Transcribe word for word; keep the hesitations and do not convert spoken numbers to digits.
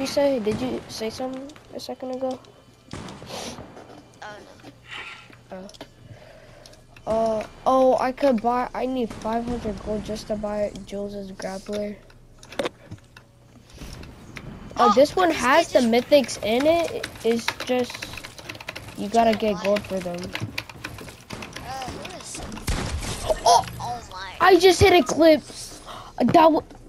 you say? Did you say something a second ago? Oh no. Uh, uh, oh, I could buy, I need five hundred gold just to buy Jules' grappler. Oh, Oh, this but one this has kid the just. mythics in it. It's just, you gotta get What? gold for them. Uh, who is? Oh, Oh my. I just hit a clip. That w